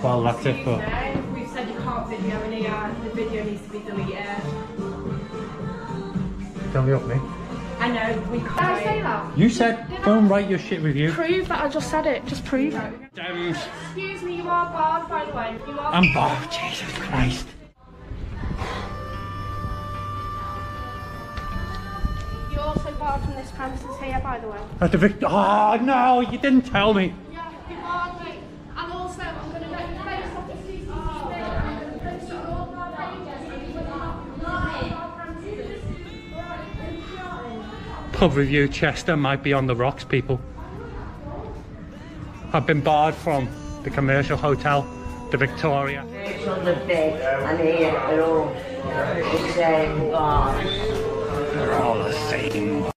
Well, that's it, but... We've said you can't video in here, the video needs to be deleted. Tell me up, me. I know, we can't. Did I say that? You said, go and write your shit review. Prove that I just said it, just prove it. Excuse me, you are barred, by the way. You are. I'm barred, Jesus Christ. You're also barred from this premises here, by the way. At the oh no, you didn't tell me. Yeah, you're barred, mate. And also, I'm going to get you placed off the CCTV. I'm going to post it on all our pages. Pub review Chester might be on the rocks, people. I've been barred from the commercial hotel, the Victoria. It's on the bed and here they're all the same bar. They're all the same.